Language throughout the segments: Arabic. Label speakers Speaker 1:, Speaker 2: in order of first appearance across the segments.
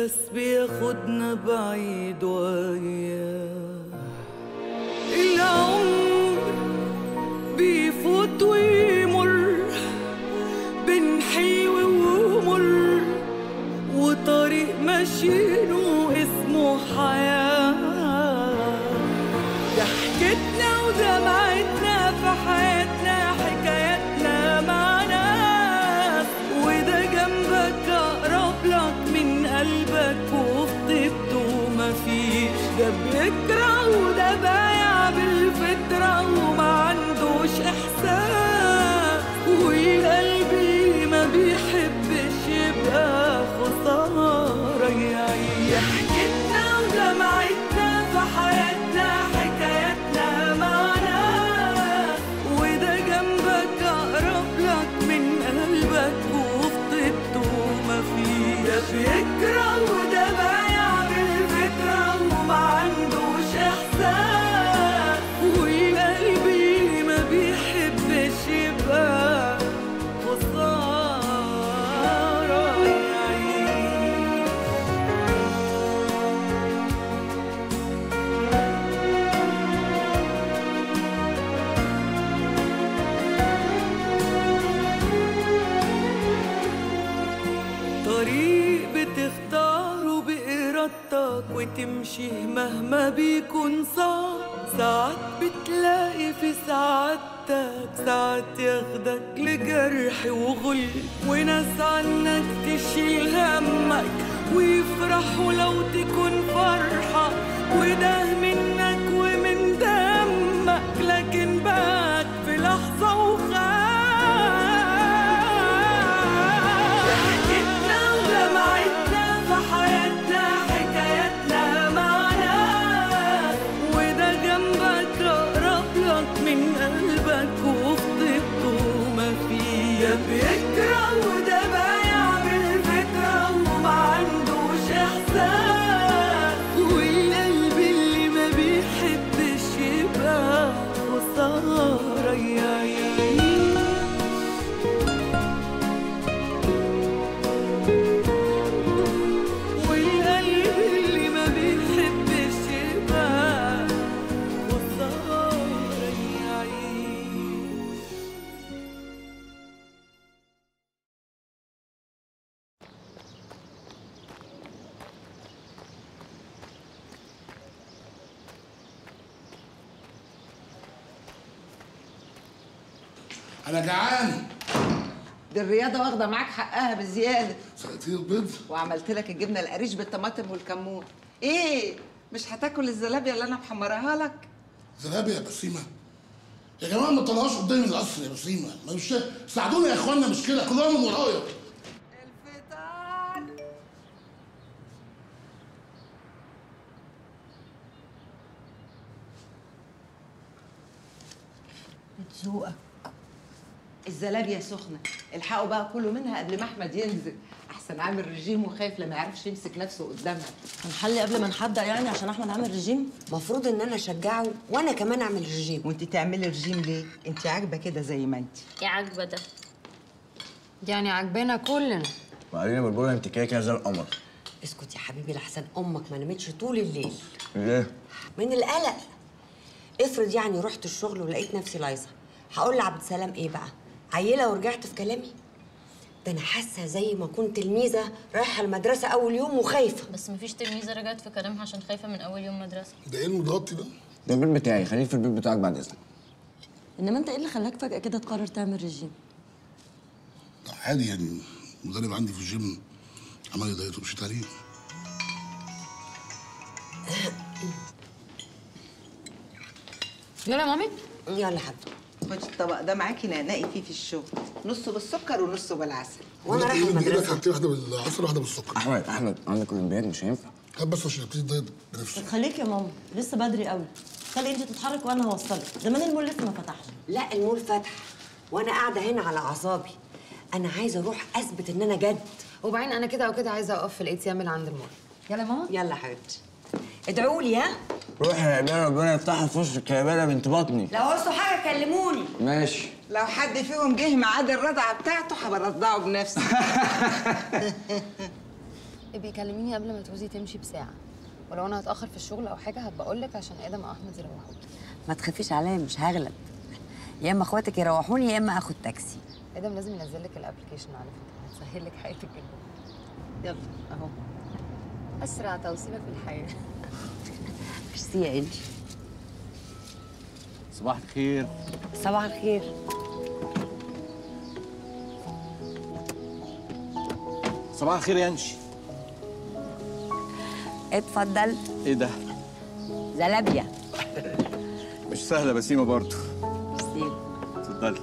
Speaker 1: بس بياخدنا بعيد وياه. العمر بيفوت ويمر بين حلو ومر، وطريق ماشيينه اسمه حياة. ضحكتنا ودمعتنا في حياتنا، حكاياتنا مع ناس، وده جنبك أقرب لك من قلبك وفي طيبته مفيش. ده بيكره وده بايع بالفطرة وما عندوش إحساس، وقلبي ما بيحبش يبقى خسارة يعيش. ضحكتنا ودمعتنا في حياتنا، حكاياتنا مع ناس، وده جنبك أقرب لك من قلبك وفي طيبته مفيش. ده بيكره وده بايع بالفطرة وما عندوش إحساس، وقلبي ما بيحبش يبقى خسارة يعيش. طريق بتختاره بإرادتك وتمشيه مهما بيكون صعب، ساعات بتلاقي في سعادتك ساعات ياخدك لجرح وغل، وناس عنك تشيل همك ويفرحوا لو تكون فرحة، وده منك ومن دمك، لكن بات في لحظة وخاف. ضحكتنا ودمعتنا في حياتنا، حكاياتنا مع ناس، وده جنبك أقرب لك من قلبك وفي طيبته مفيش. ده بيكره وده بايع بالفطرة وما عندوش إحساس، والقلب اللي ما بيحبش يبقى خسارة يعيش. والقلب اللي ما بيحبش يبقى خسارة يعيش.
Speaker 2: انا جعان.
Speaker 3: دي الرياضة واخدة معاك حقها بزيادة.
Speaker 2: سقطي البيض
Speaker 3: وعملت لك الجبنة القريش بالطماطم والكمون. ايه؟ مش هتاكل الزلابية اللي انا محمراها لك؟
Speaker 2: زلابية يا بسيمة؟ يا جماعة ما تطلعوش قدامي القصر يا بسيمة، ما مش ساعدوني يا اخوانا، مش كده كلهم من ورايا.
Speaker 3: الفطار. بتذوقك. الزلابية سخنة، الحقوا بقى كلوا منها قبل ما احمد ينزل، احسن عامل رجيم وخايف لما يعرفش يمسك نفسه قدامها.
Speaker 4: هنحلي قبل ما نحضر يعني عشان احمد عامل رجيم؟
Speaker 5: مفروض ان انا اشجعه وانا كمان اعمل رجيم.
Speaker 3: وانت تعملي رجيم ليه؟ انت عاجبه كده زي ما انت.
Speaker 6: يا عاجبه ده
Speaker 7: يعني عجبانا كلنا.
Speaker 8: وقالين بالبوله انت كده كده زي القمر.
Speaker 5: اسكت يا حبيبي لحسن امك ما نامتش طول الليل.
Speaker 8: ليه؟
Speaker 5: من القلق. افرض يعني رحت الشغل ولقيت نفسي لايصه، هقول لعبد السلام ايه بقى؟ عيله ورجعت في كلامي؟ ده انا حاسه زي ما كنت تلميذه رايحه المدرسه اول يوم وخايفه.
Speaker 6: بس مفيش تلميذه رجعت في كلامها عشان خايفه من اول يوم مدرسه.
Speaker 2: ده ايه المتغطي ده؟
Speaker 8: ده البيت بتاعي، خليك في البيت بتاعك بعد اذنك.
Speaker 4: انما انت ايه اللي خلاك فجاه كده تقرر تعمل رجيم؟
Speaker 2: عادي يعني، المدرب عندي في الجيم عمل لي دايت ومشيت عليه.
Speaker 7: يلا يا مامي.
Speaker 5: يلا حبيبتي.
Speaker 3: خدي الطبق ده معاكي نقنقي فيه في الشغل، نصه بالسكر ونصه بالعسل.
Speaker 5: وانا رايحه المدرسه.
Speaker 2: حطي واحده بالعسل وواحده بالسكر.
Speaker 8: احمد عندك اولمبياد مش هينفع.
Speaker 2: هات بس عشان ابتدي الدايت بنفسي.
Speaker 4: خليك يا ماما لسه بدري قوي، خلي انت تتحرك وانا هوصلك، زمان المول لسه ما فتحش.
Speaker 5: لا المول فتح وانا قاعده هنا على اعصابي. انا عايزه اروح اثبت ان انا جد.
Speaker 7: وبعدين انا كده او كده عايزه اقف في الاي تي ام اللي عند المول. يلا يا ماما.
Speaker 5: يلا حبيبتي ادعوا لي. ها
Speaker 8: روحي يا قبيله ربنا يفتحها في وشك يا قبيله بنت بطني.
Speaker 5: لو عوزتوا حاجه كلموني.
Speaker 8: ماشي.
Speaker 3: لو حد فيهم جه ميعاد الرضعه بتاعته هبرضعه بنفسي.
Speaker 7: ابقي كلميني قبل ما تعوزي تمشي بساعه، ولو انا هتاخر في الشغل او حاجه هبقى اقول لك عشان ادم واحمد يروحوا.
Speaker 5: ما تخافيش عليا، مش هغلب. يا اما اخواتك يروحوني يا اما اخد تاكسي.
Speaker 7: ادم لازم ينزل لك الابلكيشن على فكره، هتسهل لك حياتك جدا. يلا اهو، اسرع توصيلك في الحياه.
Speaker 5: ميرسي يا انجي.
Speaker 9: صباح الخير.
Speaker 5: صباح الخير.
Speaker 9: صباح الخير يا انشي.
Speaker 5: اتفضل.
Speaker 9: ايه ده؟
Speaker 5: زلابيا.
Speaker 9: مش سهله بسيمه برضه.
Speaker 5: ميرسي.
Speaker 9: اتفضلي.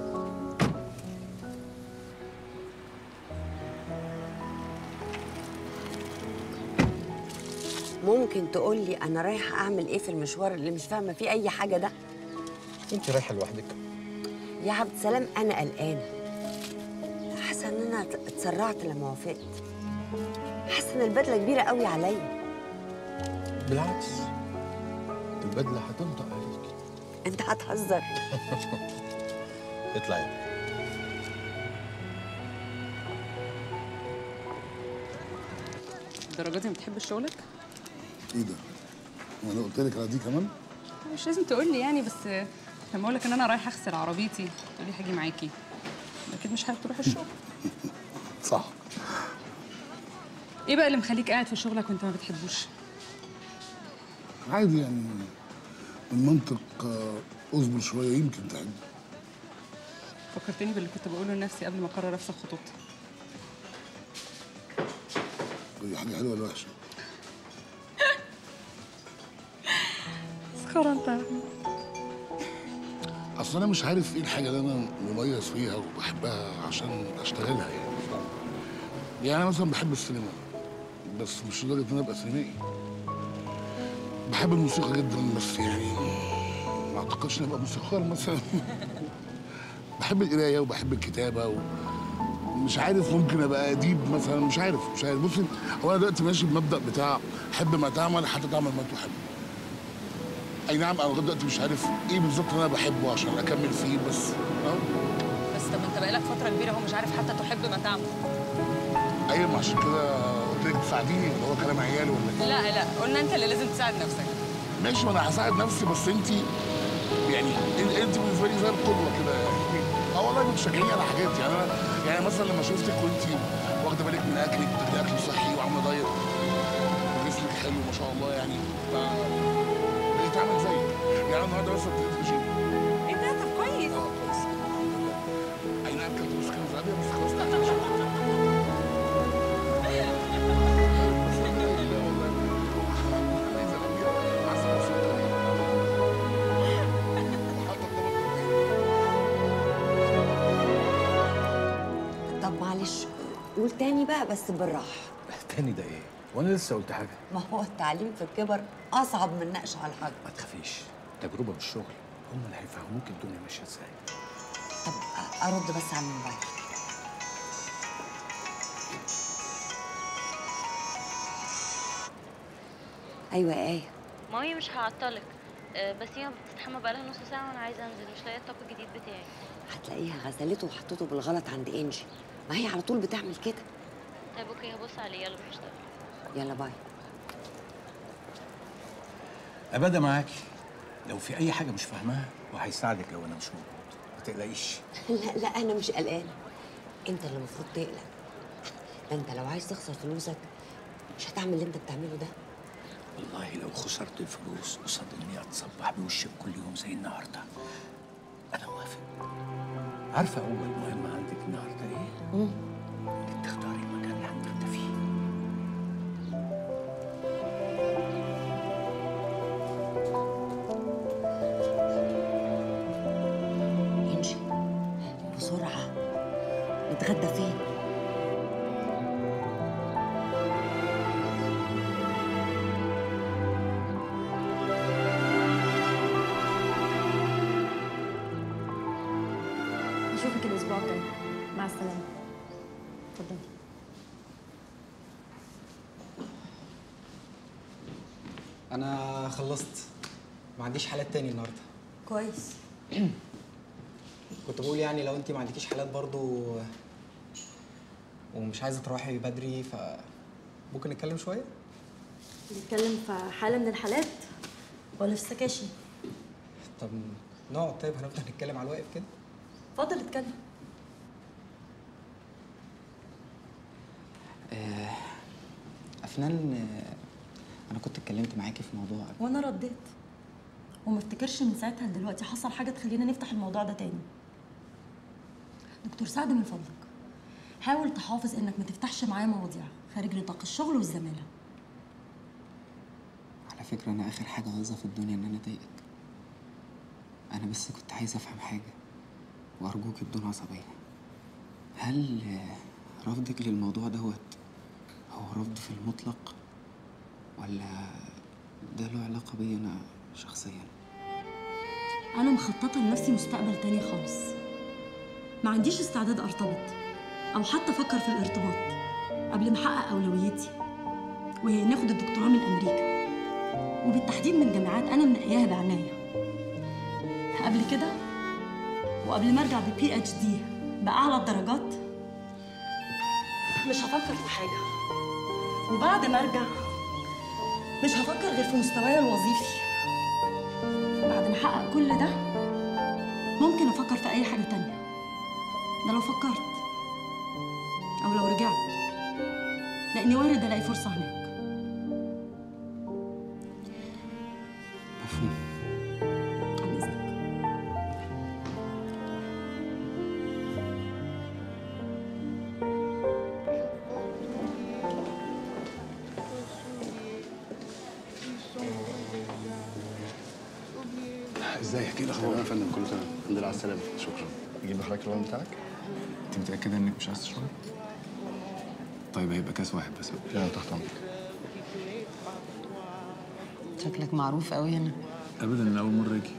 Speaker 5: ممكن تقول لي انا رايحه اعمل ايه في المشوار اللي مش فاهمه فيه اي حاجه ده؟
Speaker 10: انت رايحه لوحدك؟
Speaker 5: يا عبد السلام انا قلقانه، حاسه ان انا اتسرعت لما وافقت، حاسه ان البدله كبيره قوي عليا.
Speaker 10: بالعكس، البدله هتنطق عليكي.
Speaker 5: انت هتهزر.
Speaker 10: اطلعي.
Speaker 11: الدرجات دي ما بتحبش شغلك؟
Speaker 2: ايه ده؟ وانا قلت لك على دي كمان؟
Speaker 11: مش لازم تقول لي يعني، بس لما اقول لك ان انا رايحه اغسل عربيتي تقول لي هاجي معاكي، اكيد مش حابب تروح الشغل.
Speaker 2: صح.
Speaker 11: ايه بقى اللي مخليك قاعد في شغلك وانت ما بتحبوش؟
Speaker 2: عادي يعني، المنطق اصبر شويه يمكن تحب.
Speaker 11: فكرتني باللي كنت بقوله لنفسي قبل ما اقرر افسخ خطوبتي.
Speaker 2: دي حاجه حلوه ولا وحشه؟
Speaker 11: مسخره انت.
Speaker 2: اصل انا مش عارف ايه الحاجه اللي انا مميز فيها وبحبها عشان اشتغلها يعني انا مثلا بحب السينما، بس مش لدرجه ان انا ابقى سينمائي. بحب الموسيقى جدا، بس يعني ما اعتقدش اني ابقى موسيقار مثلا. بحب القرايه وبحب الكتابه مش عارف، ممكن ابقى اديب مثلا، مش عارف. بصي، هو انا دلوقتي ماشي بمبدا بتاع حب ما تعمل حتى تعمل ما تحب. اي نعم، انا لغايه دلوقتي مش عارف ايه بالظبط اللي انا بحبه عشان اكمل فيه، بس
Speaker 11: بس طب انت بقالك فتره كبيره اهو مش عارف حتى تحب ما تعمل.
Speaker 2: ايوه، ما عشان كده قلت لك تساعديني، اللي هو كلام عيالي ولا
Speaker 11: لا لا، قلنا انت اللي لازم تساعد نفسك.
Speaker 2: ماشي، ما انا هساعد نفسي، بس انت يعني انت بالنسبه لي زي القدوه كده يعني. والله بتشجعيني على حاجات يعني. انا يعني مثلا لما شفتك وانت واخده بالك من اكلك، بتاكلي اكل صحي وعامله دايت وجسمك حلو ما شاء الله يعني، بقيت عامل زيك يعني. انا النهارده بس ابتديت بجيم.
Speaker 11: ايه ده؟ طب كويس.
Speaker 2: كويس. اي نعم، كنت مسكين زياده بس خلاص تحت الجيم.
Speaker 5: معلش قول تاني بقى بس بالراحه.
Speaker 10: تاني ده ايه؟ وانا لسه قلت حاجه؟
Speaker 5: ما هو التعليم في الكبر اصعب من نقش على الحجر.
Speaker 10: ما تخافيش، تجربه بالشغل هم اللي هيفهموك الدنيا ماشيه ازاي.
Speaker 5: طب ارد بس على الموبايل. ايوه يا ايه؟
Speaker 6: مامي مش هعطلك، بس هي بتستحمى بقالها نص ساعه وانا عايزه انزل، مش لاقيه الطاقه الجديد بتاعي.
Speaker 5: هتلاقيها غسلته وحطته بالغلط عند انجي، ما هي على طول بتعمل كده.
Speaker 6: طيب اوكي، هبص عليه. يلا بنشتغل.
Speaker 5: يلا باي.
Speaker 10: ابدا معاكي، لو في اي حاجه مش فاهماها وهيساعدك لو انا مش موجود، ما تقلقيش.
Speaker 5: لا لا، انا مش قلقانه، انت اللي المفروض تقلق. ده انت لو عايز تخسر فلوسك مش هتعمل اللي انت بتعمله ده.
Speaker 10: والله لو خسرت الفلوس قصاد اني اتصبح بوشك كل يوم زي النهارده انا موافق. عارفه اول مهمه عندك النهارده ايه؟ انك تختاري المكان اللي هتبقى فيه.
Speaker 5: انجي بسرعه، نتغدى فين؟
Speaker 12: نشوفك الاسبوع الجاي. مع السلامه. اتفضلي.
Speaker 13: انا خلصت، ما عنديش حالات تاني النهارده.
Speaker 5: كويس.
Speaker 13: كنت بقول يعني لو انت ما عندكيش حالات برضو ومش عايزه تروحي بدري ممكن نتكلم شويه؟
Speaker 4: بنتكلم في حاله من الحالات ولا في السكاشي؟
Speaker 13: طب نقعد. طيب هنفضل نتكلم على الواقف كده؟
Speaker 4: اتفضل اتكلم.
Speaker 13: افنان، انا كنت اتكلمت معاكي في موضوع
Speaker 4: وانا رديت، وما افتكرش من ساعتها لدلوقتي حصل حاجه تخلينا نفتح الموضوع ده تاني. دكتور سعد من فضلك حاول تحافظ انك ما تفتحش معايا مواضيع خارج نطاق الشغل والزماله.
Speaker 13: على فكره انا اخر حاجه عايزها في الدنيا ان انا اضايقك. انا بس كنت عايز افهم حاجه وارجوك بدون عصبيه. هل رفضك للموضوع دوت هو رفض في المطلق ولا ده له علاقه بيا انا شخصيا؟
Speaker 4: انا مخططه لنفسي مستقبل تاني خالص. ما عنديش استعداد ارتبط او حتى افكر في الارتباط قبل ما احقق اولويتي، وهي ناخد الدكتوراه من امريكا، وبالتحديد من جامعات انا منقياها بعنايه. قبل كده وقبل ما ارجع بPhD باعلى الدرجات مش هفكر في حاجه، وبعد ما ارجع مش هفكر غير في مستواي الوظيفي. بعد ما احقق كل ده ممكن افكر في اي حاجه تانية، ده لو فكرت او لو رجعت، لاني وارد الاقي فرصه هناك.
Speaker 13: مفهوم.
Speaker 4: عن اذنك.
Speaker 2: ازيك؟ ايه الاخبار يا فندم؟ كله تمام الحمد لله على السلامه. شكرا.
Speaker 14: اجيب لحضرتك الوان بتاعك؟
Speaker 15: انت متاكده انك مش عايز تشرب؟ طيب هيبقى كاس واحد بس.
Speaker 14: لا تحت امرك.
Speaker 7: شكلك معروف قوي هنا.
Speaker 15: ابدا انا اول مره اجي.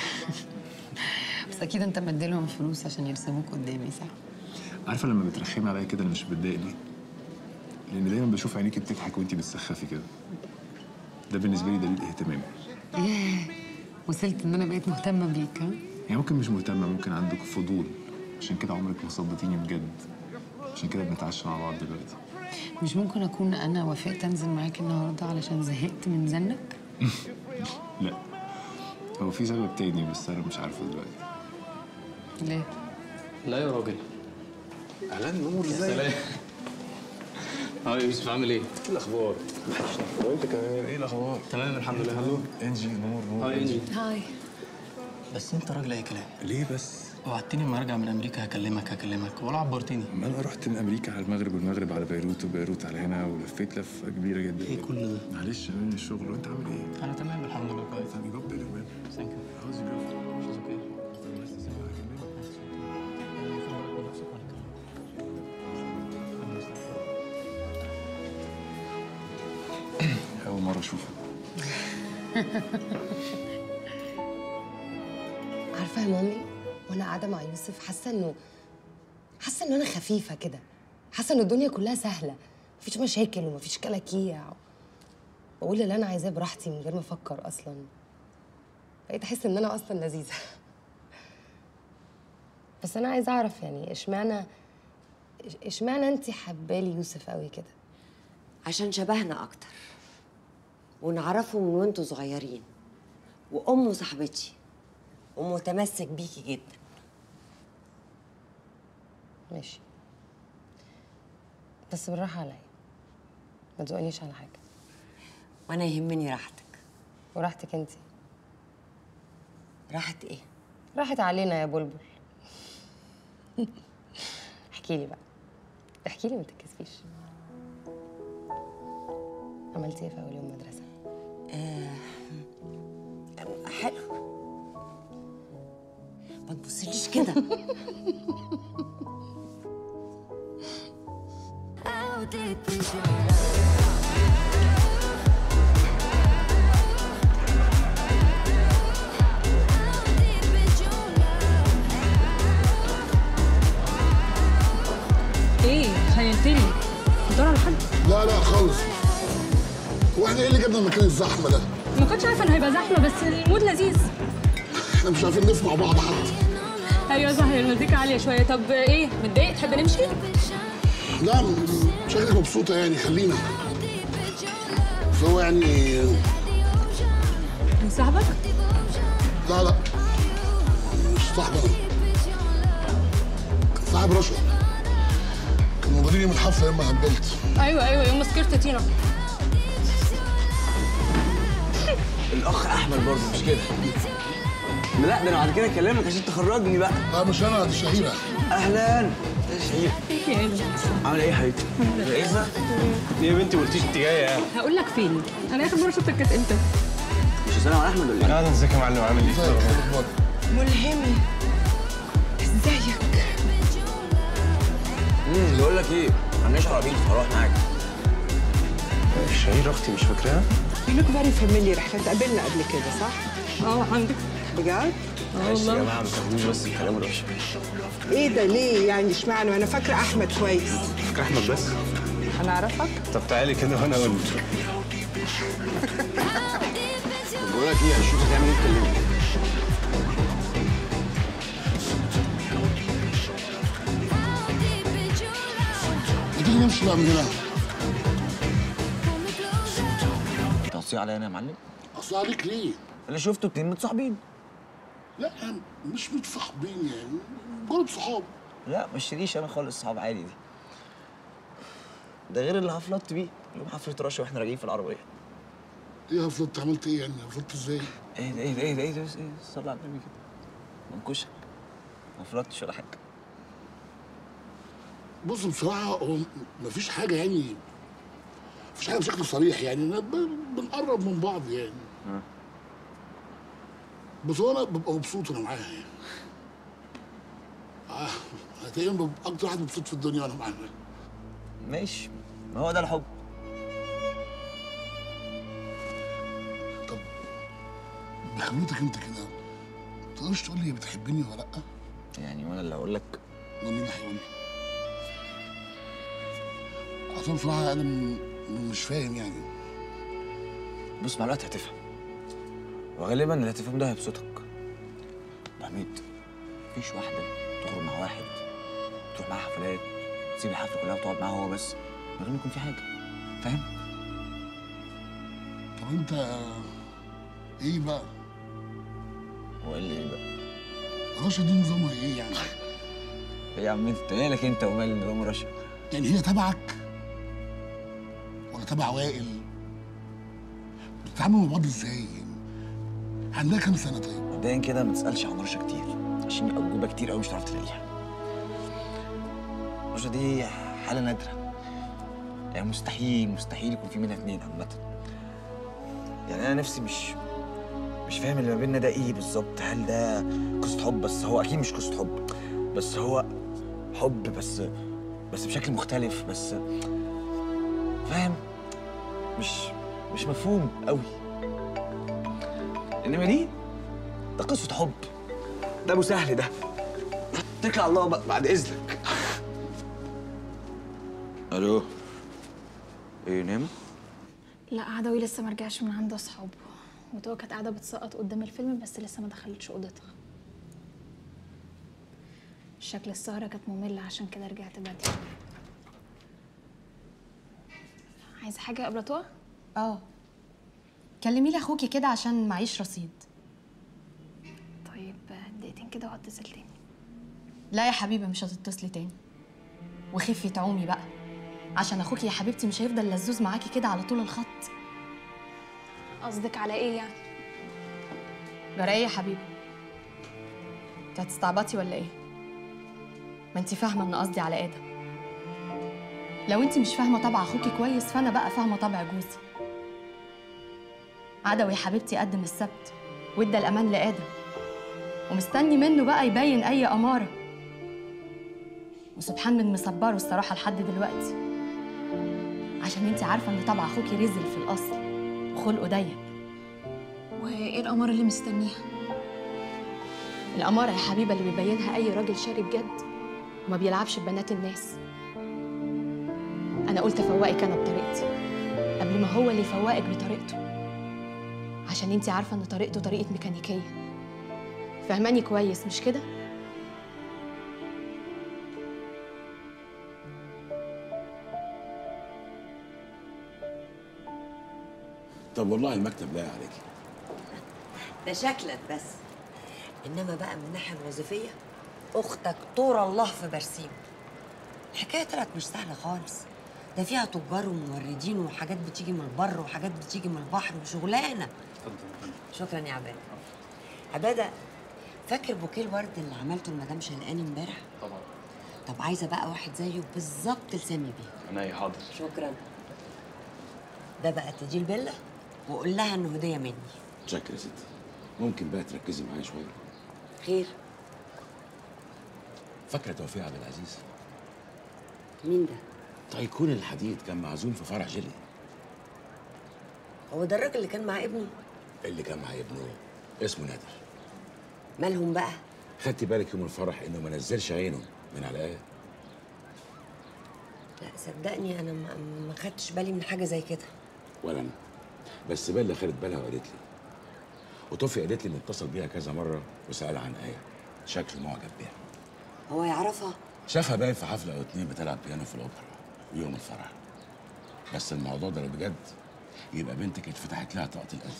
Speaker 7: بس اكيد انت مديلهم فلوس عشان يرسموك قدامي، صح؟
Speaker 15: عارفه لما بترخمي عليا كده انا مش بتضايق ليه؟ لان دايما بشوف عينيكي بتضحك وانت بتسخفي كده. ده بالنسبه لي دليل اهتمام.
Speaker 7: ياه، وصلت ان انا بقيت مهتمه بيك. ها؟
Speaker 15: يعني ممكن مش مهتمه، ممكن عندك فضول، عشان كده عمرك ما صدتيني بجد. عشان كده بنتعشى مع بعض دلوقتي.
Speaker 7: مش ممكن اكون انا وافقت انزل معاك النهارده علشان زهقت من زنك؟
Speaker 15: لا، هو في سبب تاني بس انا مش عارفه دلوقتي.
Speaker 7: ليه؟
Speaker 14: لا يا راجل.
Speaker 2: اهلا نور، ازيك؟
Speaker 14: سلام. اه يا يوسف عامل ايه؟
Speaker 2: ايه الاخبار؟ وحشني. وانت كمان ايه الاخبار؟
Speaker 14: تمام الحمد لله. هلو
Speaker 15: انجي. نور.
Speaker 14: هاي انجي.
Speaker 7: هاي.
Speaker 14: بس انت راجل اي كلام.
Speaker 15: ليه بس؟
Speaker 14: وعدتني لما ارجع من امريكا هكلمك ولا عبرتني؟
Speaker 15: ما انا رحت من امريكا على المغرب والمغرب على بيروت وبيروت على هنا ولفيت لفه كبيره جدا.
Speaker 14: ايه كل ده؟
Speaker 15: معلش من الشغل. وانت عامل ايه؟
Speaker 14: انا تمام الحمد لله كويس.
Speaker 15: Have you got better, man?
Speaker 14: Thank you.
Speaker 15: How's your girlfriend?
Speaker 14: She's okay.
Speaker 15: أول مرة أشوفك.
Speaker 5: عارفه يا مامي، وانا قاعده مع يوسف حاسه ان انا خفيفه كده، حاسه ان الدنيا كلها سهله، مفيش مشاكل ومفيش كلاكيع، بقول اللي انا عايزاه براحتي من غير ما افكر اصلا. بقيت احس ان انا اصلا لذيذه. بس انا عايزه اعرف يعني اشمعنى انت حبالي يوسف قوي كده؟
Speaker 16: عشان شبهنا اكتر ونعرفه من وانتوا صغيرين، وامه صاحبتي ومتمسك بيكي جدا.
Speaker 5: ماشي، بس بالراحه عليا، ما تزقنيش على حاجه.
Speaker 16: وانا يهمني راحتك.
Speaker 5: وراحتك انت؟
Speaker 16: راحة ايه؟
Speaker 5: راحت علينا يا بلبل. احكي لي بقى، احكي لي ما تتكسفيش. عملتي ايه في اول يوم مدرسه؟
Speaker 16: حلو. ما تبصليش كده.
Speaker 11: ايه خيلتني؟ بتدور على حد؟
Speaker 2: لا خالص. هو احنا ايه اللي جبنا المكان الزحمه ده؟
Speaker 11: ما كنتش عارفه انه هيبقى زحمه بس المود لذيذ.
Speaker 2: احنا مش عارفين نسمع بعض حتى.
Speaker 11: ايوه صح، المزيكا عاليه شويه. طب ايه، متضايق؟ تحب نمشي؟
Speaker 2: لا شكلك مبسوطه يعني، خلينا. بس هو يعني
Speaker 4: من صاحبك؟
Speaker 2: لا لا مش صاحبي انا، كان صاحب رشا، كانوا موجودين يوم الحفله لما هبلت.
Speaker 4: ايوه يوم ما سكرت تينا.
Speaker 8: الاخ احمد برضه مش كده؟ لا ده انا بعد كده اكلمك عشان تخرجني بقى.
Speaker 2: لا مش انا، دي شهيره.
Speaker 8: اهلا يا شهيره. عامله ايه يا حبيبتي؟ كويسه؟
Speaker 9: ايه يا بنتي ما قلتيش انت جايه يعني؟
Speaker 11: هقول لك فين؟ انا اخر مره شفتك كانت امتى؟
Speaker 8: مش هسلم على احمد ولا ايه؟
Speaker 9: لا ازيك يا معلم عامل ايه؟
Speaker 3: ملهمي ازيك؟
Speaker 8: بقول لك ايه؟ عندناش عربيتي هروح معاك.
Speaker 9: شهير اختي مش فاكراها؟
Speaker 3: You look very familiar. احنا اتقابلنا قبل كده صح؟
Speaker 11: عندك
Speaker 3: بجد؟
Speaker 8: معلش يا جماعه ما تاخدوش بس الكلام رشا.
Speaker 3: ايه ده ليه يعني اشمعنى؟ انا فاكره احمد كويس.
Speaker 9: فاكره احمد بس؟
Speaker 3: انا اعرفك؟
Speaker 9: طب تعالي كده وانا اقول لك.
Speaker 8: بقول لك ايه هشوف هتعمل ايه تكلمني.
Speaker 2: ما تيجي نمشي بقى من هنا.
Speaker 8: انت هتصيع عليا انا يا معلم؟
Speaker 2: اصل عليك ليه؟
Speaker 8: انا شفته اتنين متصاحبين.
Speaker 2: لا مش متصاحبين يعني، مجرد صحاب.
Speaker 8: لا ما اشتريش انا خالص صحاب عادي دي. ده غير اللي هفلطت بيه يوم حفله رشا واحنا راجعين في العربيه.
Speaker 2: ايه هفلت؟ عملت ايه يعني؟ هفلت ازاي؟
Speaker 8: ايه صلي على النبي كده. منكشك ما فلطتش ولا حاجه.
Speaker 2: بص بصراحه هو مفيش حاجه يعني، مفيش حاجه بشكل صريح يعني، بنقرب من بعض يعني. بس هو انا ببقى مبسوط وانا معاها يعني. تقريبا ببقى اكتر واحد مبسوط في الدنيا وانا معاها.
Speaker 8: ماشي، ما هو ده الحب.
Speaker 2: طب بخبرتك انت كده ما تقدرش تقول لي بتحبني ولا لا؟
Speaker 8: يعني وانا اللي هقول لك؟
Speaker 2: مين اللي هيقول لي؟ اصل بصراحه انا مش فاهم يعني.
Speaker 8: بص مع الوقت هتفهم، وغالبا اللي هتفهم ده هيبسطك. حميد مفيش واحده تخرج مع واحد تروح معاه حفلات تسيب الحفله كلها وتقعد معاه هو بس من غير ما يكون في حاجه، فاهم؟
Speaker 2: طب انت ايه بقى؟
Speaker 8: هو اللي ايه بقى؟
Speaker 2: رشا دي نظامها ايه يعني؟
Speaker 8: ايه يا عم انت مالك انت ومال نظام رشا؟
Speaker 2: يعني هي تبعك ولا تبع وائل؟ بتتعاملوا مع بعض ازاي؟ عندها كام سنه طيب؟
Speaker 8: مبدئيا كده ما تسالش عن رشا كتير عشان اجوبه كتير قوي مش هتعرف تلاقيها. رشا دي حاله نادره، يعني مستحيل يكون في منها اتنين عامه. يعني انا نفسي مش فاهم اللي ما بيننا ده ايه بالظبط. هل ده قصه حب؟ بس هو اكيد مش قصه حب، بس هو حب بس بشكل مختلف، بس فاهم؟ مش مفهوم قوي. انما دي ده قصه حب، ده ابو سهل ده. اتكل على الله بقى بعد اذنك. الو، ايه نام؟
Speaker 12: لا عدوي لسه ما رجعش من عند اصحابه، وتوه كانت قاعده بتسقط قدام الفيلم بس لسه ما دخلتش اوضتها. شكل السهره كانت ممله عشان كده رجعت بدري. عايزه حاجه قبل توه؟
Speaker 4: كلمي لي اخوكي كده عشان معيش رصيد.
Speaker 12: طيب دقيقتين كده وهتصل تاني.
Speaker 4: لا يا حبيبي مش هتتصلي تاني، وخفي تعومي بقى عشان اخوكي يا حبيبتي مش هيفضل لزوز معاكي كده على طول الخط.
Speaker 12: قصدك على ايه يعني؟
Speaker 4: جرى ايه يا حبيبي؟ انت هتستعبطي ولا ايه؟ ما انت فاهمه ان قصدي على ادم. لو انت مش فاهمه طبع اخوكي كويس فانا بقى فاهمه طبع جوزي. عدوي يا حبيبتي قدم السبت وادى الامان لادم، ومستني منه بقى يبين اي اماره. وسبحان من مصبره الصراحه لحد دلوقتي، عشان انت عارفه ان طبع اخوكي رزل في الاصل وخلقه ضيق.
Speaker 12: وايه الاماره اللي مستنيها؟
Speaker 4: الاماره يا حبيبه اللي بيبينها اي راجل شاري بجد وما بيلعبش ببنات الناس. انا قلت افوقك انا بطريقتي قبل ما هو اللي يفوقك بطريقته، عشان انت عارفه ان طريقته طريقه ميكانيكيه. فهماني كويس مش كده؟
Speaker 17: طب والله المكتب لاقي عليكي.
Speaker 16: ده شكلك بس. انما بقى من الناحيه الوظيفيه اختك طور الله في برسيم. الحكايه طلعت مش سهله خالص، ده فيها تجار وموردين وحاجات بتيجي من البر وحاجات بتيجي من البحر وشغلانه. شكرا يا عباده. عباده، فاكر بوكيه الورد اللي عملته لمدام شلقاني امبارح؟
Speaker 18: طبعا.
Speaker 16: طب عايزه بقى واحد زيه بالظبط لسامي بيه.
Speaker 18: عينيا حاضر.
Speaker 16: شكرا. ده بقى تديه البله وقول لها انه هديه مني.
Speaker 17: شكرا يا ستي. ممكن بقى تركزي معايا شويه؟
Speaker 16: خير.
Speaker 17: فاكره توفيق عبد العزيز؟
Speaker 16: مين ده؟
Speaker 17: تايكون الحديد، كان معزوم في فرح جيلي.
Speaker 16: هو ده الراجل اللي كان مع ابنه؟
Speaker 17: اللي كان مع ابنه اسمه نادر.
Speaker 16: مالهم بقى؟
Speaker 17: خدتي بالك يوم الفرح انه ما نزلش عينه من على الايه؟
Speaker 16: لا صدقني انا ما خدتش بالي من حاجه زي كده.
Speaker 17: ولا انا. بس بيلا خدت بالها وقالت لي. وتوفي قالت لي انه اتصل بيها كذا مره وسال عن ايه. شكله معجب بيها.
Speaker 16: هو يعرفها؟
Speaker 17: شافها باين في حفله او اتنين بتلعب بيانو في الاوبرا يوم الفرح. بس الموضوع ده لو بجد يبقى بنتك اتفتحت لها طاقه القدر.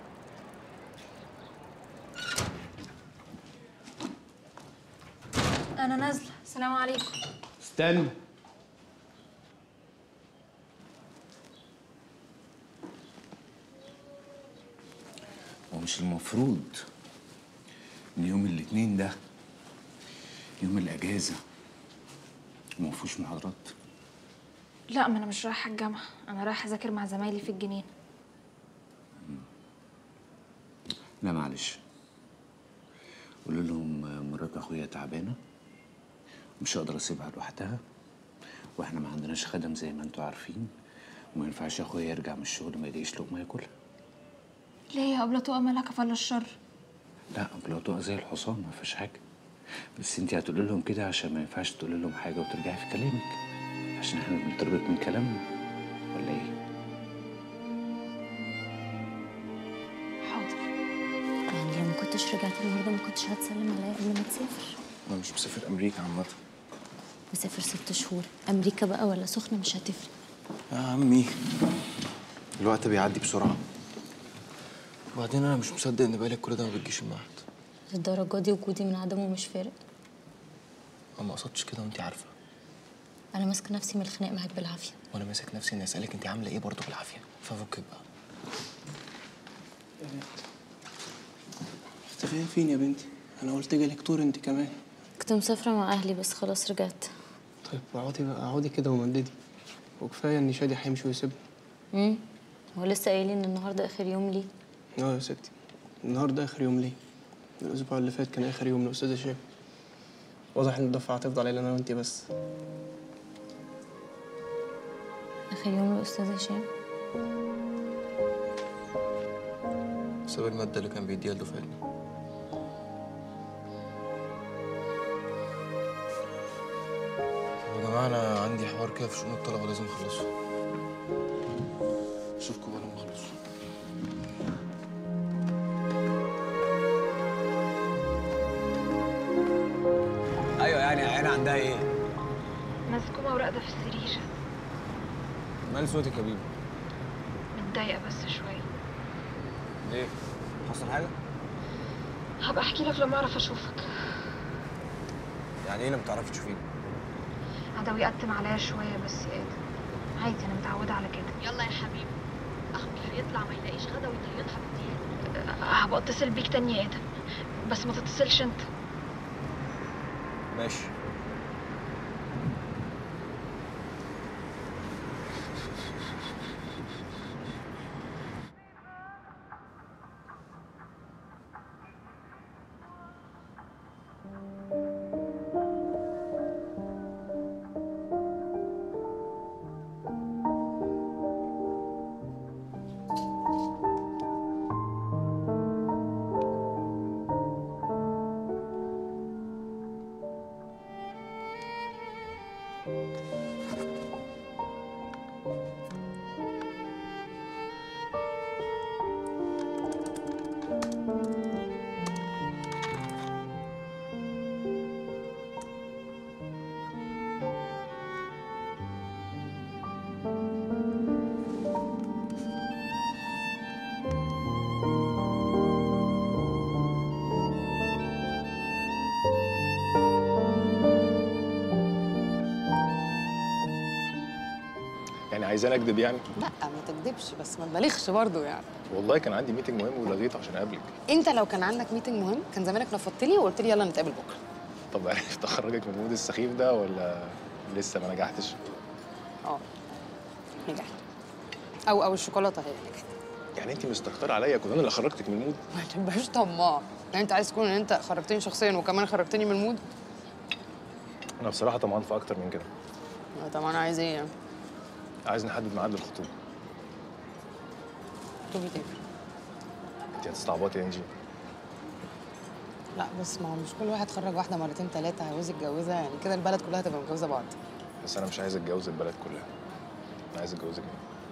Speaker 12: انا نازله. السلام عليكم.
Speaker 9: استنى.
Speaker 10: ومش المفروض ان يوم الاثنين ده يوم الاجازه وما فيهوش محاضرات؟
Speaker 12: لا، ما انا مش رايحه الجامعه، انا رايحه اذاكر مع زمايلي في الجنينه.
Speaker 10: لا معلش، قول لهم مرات اخويا تعبانه مش هقدر اسيبها لوحدها، واحنا ما عندناش خدم زي ما انتوا عارفين، وما ينفعش اخويا يرجع من الشغل ما يلاقيش لقمه ياكلها.
Speaker 12: ليه يا ابله مالها كفل الشر؟
Speaker 10: لا بلوتوها زي الحصان ما فيهاش حاجه، بس انت هتقولي لهم كده عشان ما ينفعش تقولي لهم حاجه وترجعي في كلامك، عشان احنا بنتربط من كلامنا ولا ايه؟
Speaker 12: حاضر.
Speaker 19: يعني لو ما كنتش رجعت النهارده ما كنتش هتسلم عليا قبل ما تسافر؟
Speaker 9: انا مش مسافر امريكا عامه.
Speaker 19: مسافر 6 شهور، امريكا بقى ولا سخنه مش هتفرق.
Speaker 9: يا عمي الوقت بيعدي بسرعه. وبعدين انا مش مصدق ان بقالك كل ده ما بتجيش المعهد.
Speaker 19: للدرجه دي وجودي من عدمه مش فارق.
Speaker 9: انا ما قصدتش كده وانت عارفه.
Speaker 19: انا ماسكه نفسي من الخناق معاك بالعافيه.
Speaker 9: وانا ماسك نفسي اني اسالك انت عامله ايه برضه بالعافيه، ففكك بقى.
Speaker 14: مختفية فين يا بنتي؟ انا قلت جالك طور انت كمان.
Speaker 19: كنت مسافره مع اهلي بس خلاص رجعت.
Speaker 14: طيب اقعدي بقى، اقعدي كده ومددي، وكفايه ان شادي هيمشي ويسيبني.
Speaker 19: هو لسه قايلين ان النهارده اخر يوم ليه.
Speaker 14: يا ستي، النهارده اخر يوم ليه؟ الاسبوع اللي فات كان اخر يوم لاستاذ هشام. واضح ان الدفعه هتفضل علينا انا وانتي بس.
Speaker 19: اخر يوم لاستاذ هشام
Speaker 9: بسبب الماده اللي كان بيديها لدفعتنا. يا جماعه انا عندي حوار كده في شؤون الطلبه لازم اخلصه. اشوفكم بقى لما اخلص.
Speaker 8: ايوه يعني عيني عندها ايه؟
Speaker 12: مسكومه وراقده في السرير.
Speaker 9: مال صوتك يا بيبي؟
Speaker 12: متضايقه بس شويه.
Speaker 9: ليه؟ حصل حاجه؟
Speaker 12: هبقى احكي لك لما اعرف اشوفك.
Speaker 9: يعني ايه لما تعرفي تشوفيني؟
Speaker 12: عدوي قدم عليا شويه بس يا ادم، عادي انا متعوده على كده.
Speaker 6: يلا يا حبيبي، اخوك هيطلع ما يلاقيش غدا ويطيرها بالديان.
Speaker 12: هبقى اتصل بيك تاني يا ادم، بس ما تتصلش انت.
Speaker 9: ماشي.
Speaker 15: عايزاني اكدب يعني؟
Speaker 7: لا ما تكدبش بس ما تبالغش برضه يعني.
Speaker 15: والله كان عندي ميتنج مهم ولغيته عشان اقابلك.
Speaker 7: انت لو كان عندك ميتنج مهم كان زمانك نفضت لي وقلت لي يلا نتقابل بكره.
Speaker 15: طب عرفت اخرجك من المود السخيف ده ولا لسه ما نجحتش؟
Speaker 7: اه نجحت. او الشوكولاته هي اللي نجحت.
Speaker 15: يعني انت مستكتره عليا كنت انا اللي خرجتك من المود؟
Speaker 7: ما تبقاش طماع. يعني انت عايز تكون ان انت خرجتني شخصيا وكمان خرجتني من المود؟
Speaker 15: انا بصراحه طمعان في اكتر من كده.
Speaker 7: طب انا عايز ايه يعني؟
Speaker 15: عايز نحدد ميعاد للخطوبه.
Speaker 7: خطوبه ايه؟
Speaker 15: انت هتستعبطي يا انجي.
Speaker 7: لا بس ما هو مش كل واحد خرج واحده مرتين ثلاثه عاوز يتجوزها، يعني كده البلد كلها هتبقى متجوزه بعض.
Speaker 15: بس انا مش عايز اتجوز البلد كلها، انا عايز اتجوزك.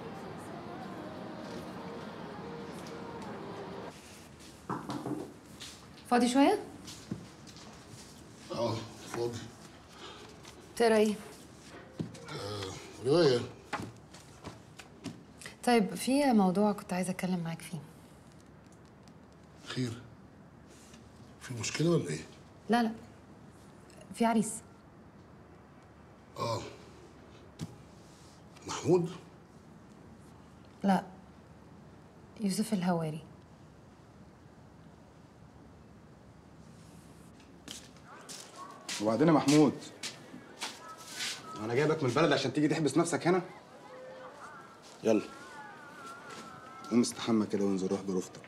Speaker 7: فاضي شويه؟
Speaker 2: فاضي.
Speaker 7: تقرا ايه؟
Speaker 2: روايه.
Speaker 7: طيب في موضوع كنت عايزه اتكلم معاك فيه.
Speaker 2: خير؟ في مشكله ولا ايه؟
Speaker 7: لا في عريس.
Speaker 2: محمود؟
Speaker 7: لا يوسف الهواري.
Speaker 18: وبعدين يا محمود، انا جايبك من البلد عشان تيجي تحبس نفسك هنا؟ يلا قوم استحمى كده وانزل روح بروفتك.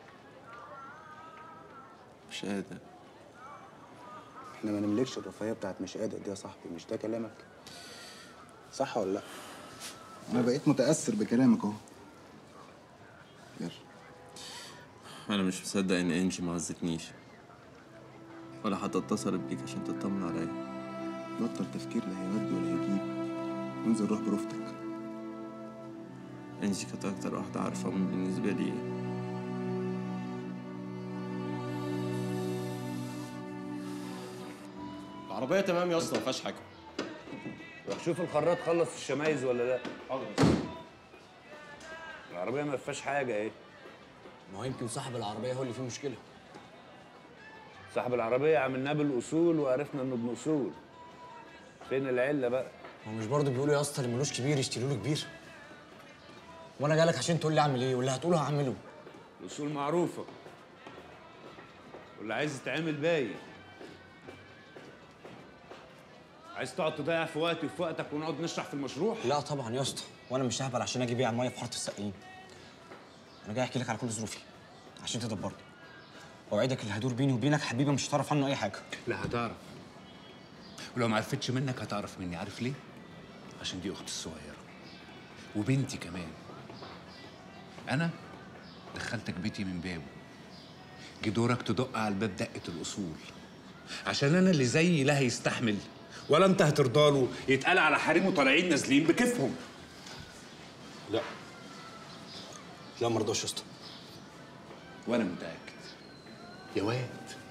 Speaker 9: مش قادر.
Speaker 18: احنا ما نملكش الرفاهيه بتاعت مش قادر دي يا صاحبي، مش ده كلامك؟ صح ولا لا؟ انا بقيت متاثر بكلامك اهو. يلا.
Speaker 9: انا مش مصدق ان انجي ما عزتنيش ولا حتى اتصلت بيك عشان تطمن عليا.
Speaker 18: بطل تفكير لا هيودي ولا هيجيب، وانزل روح بروفتك.
Speaker 9: انجي كانت اكتر واحده عارفه من بالنسبه لي ايه.
Speaker 20: العربية تمام يا اسطى ما فيهاش حاجة.
Speaker 10: روح شوف الخراط خلص الشمايز ولا لا. حاضر. العربية ما فيهاش حاجة ايه؟
Speaker 20: ما هو يمكن صاحب العربية هو اللي فيه مشكلة.
Speaker 10: صاحب العربية عملناه بالأصول وعرفنا إنه ابن أصول. فين العلة بقى؟
Speaker 20: هو مش برضه بيقولوا يا اسطى اللي ملوش كبير يشتروا له كبير؟ وانا جايلك عشان تقول لي اعمل ايه واللي هتقوله هعمله.
Speaker 10: الأصول معروفة. واللي عايز يتعمل باين. عايز تقعد تضيع في وقتي وفي وقتك ونقعد نشرح في المشروع؟
Speaker 20: لا طبعا يا اسطى، وانا مش ههبل عشان اجي بيع الميه في حاره السقايين. انا جاي احكي لك على كل ظروفي عشان تدبرني. اوعدك اللي هدور بيني وبينك حبيبي مش هتعرف عنه اي حاجه.
Speaker 10: لا هتعرف. ولو ما عرفتش منك هتعرف مني. عارف ليه؟ عشان دي اختي الصغيره وبنتي كمان. انا دخلتك بيتي من بابه. جه دورك تدق على الباب دقه الاصول. عشان انا اللي زيي لا هيستحمل ولا انت هترضاله يتقال على حريمه طالعين نازلين بكيفهم.
Speaker 20: لا لا ما رضاش يا اسطى.
Speaker 10: وانا متاكد. يا واد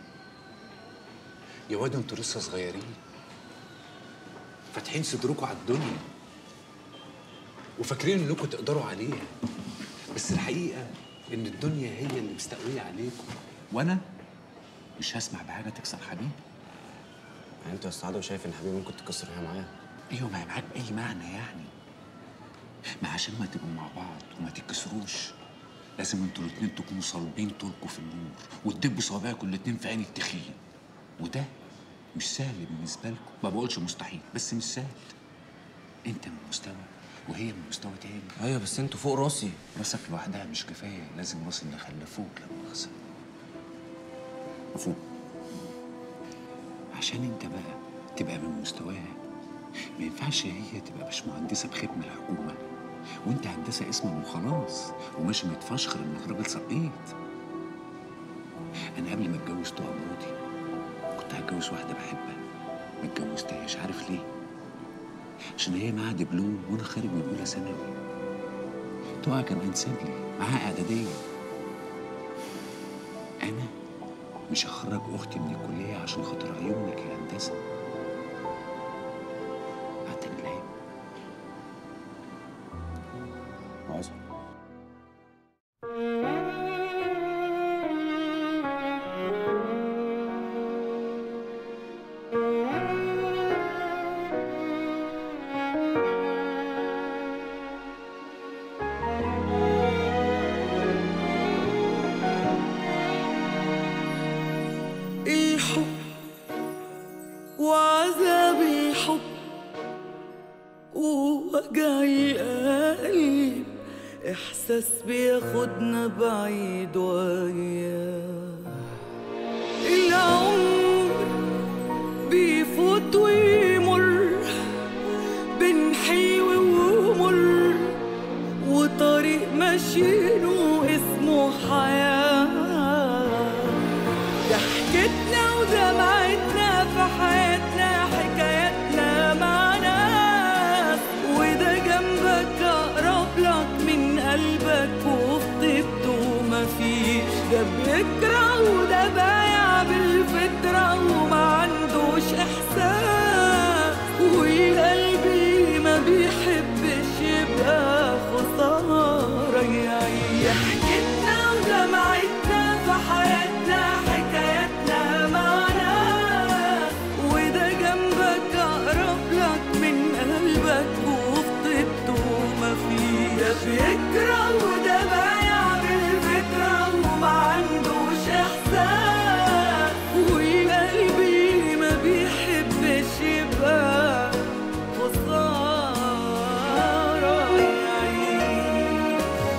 Speaker 10: يا واد انتوا لسه صغيرين فاتحين صدركم على الدنيا وفاكرين انكم تقدروا عليها، بس الحقيقه ان الدنيا هي اللي مستقويه عليكم، وانا مش هسمح بحاجه تكسر حبيبي.
Speaker 20: يعني انت يا استاذ عدو شايف ان حبيبي ممكن تكسر فيها معايا؟
Speaker 10: ايوه ما هي معاك باي معنى يعني. ما عشان ما تبقوا مع بعض وما تتكسروش لازم انتوا الاتنين تكونوا صلبين طولكوا في النور وتدبوا صوابعكم الاتنين في عين التخين، وده مش سهل بالنسبه لكم. ما بقولش مستحيل بس مش سهل. انت من مستوى وهي من مستوى تاني.
Speaker 20: ايوه بس انتوا فوق راسي.
Speaker 10: راسك لوحدها مش كفايه، لازم راس اللي خلفوك لا مؤاخذه. مفهوم؟ عشان انت بقى تبقى من مستواها ما ينفعش هي تبقى باشمهندسه بختم الحكومه وانت هندسه اسما وخلاص وماشي متفشخر انك راجل سقيط. انا قبل ما اتجوز طه مراتي كنت هتجوز واحده بحبها، ما اتجوزتهاش. عارف ليه؟ عشان هي معاها دبلوم وانا خارج من اولى ثانوي. طه كان انسب لي، معاها اعداديه. انا مش هخرج اختي من الكليه عشان خاطر عيونك يا هندسه. اعتمد العيب.
Speaker 18: عايز
Speaker 1: إحساس بياخدنا بعيد وياه. العمر بيفوت ويمر بين حلو ومر، وطريق ماشيينه اسمه حياة. ضحكتنا ودمعتنا في حياتنا، حكاياتنا مع ناس، وده جنبك أقرب لك من قلبك وفي طيبته مفيش. ده بيكره وده بايع بالفطرة وما عندوش إحساس، وقلبي ما بيحبش يبقى خسارة يعيش. حكيتنا ودمعتنا في حياتنا، حكاياتنا مع ناس، وده جنبك أقرب لك من قلبك وفي طيبته مفيش. ده بيكره وده بايع بالفطرة وما عندوش إحساس، وقلبي ما بيحبش يبقى خسارة يعيش.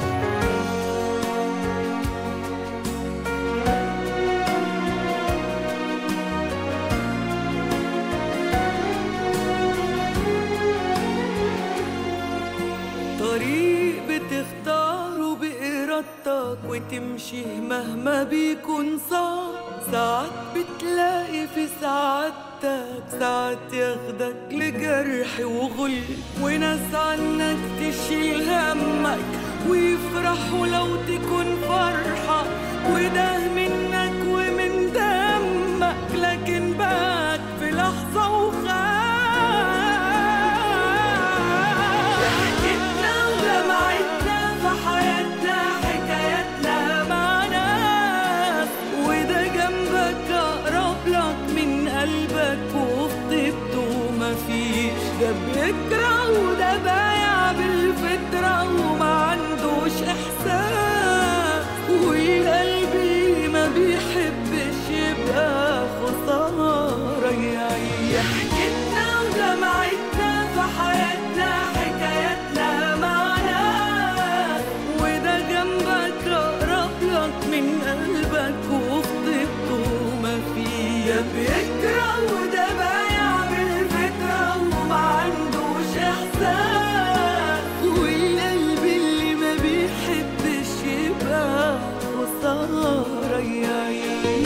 Speaker 1: طريق بتختاره بإرادتك وتمشيه مهما بيكون صعب، ساعات بتلاقي في سعادتك ساعات ياخدك لجرح وغل، وناس عنك تشيل همك ويفرحوا لو تكون فرحة، وده منك ومن دمك، لكن باك في لحظة وخاف. ضحكتنا ودمعتنا في حياتنا، حكاياتنا مع ناس، وده جنبك أقرب لك من قلبك وفي طيبته مفيش. ده بيكره وده بايع بالفطرة وما عندوش إحساس، وقلبي ما بيحبش يبقى خسارة يعيش. حكيتنا ودمعتنا في حياتنا، حكاياتنا مع ناس، وده جنبك أقرب لك من قلبك وفي طيبته مفيش. ده بيكره وده بايع بالفطرة وما عندوش إحساس، والقلب اللي ما بيحبش يبقى خسارة يعيش.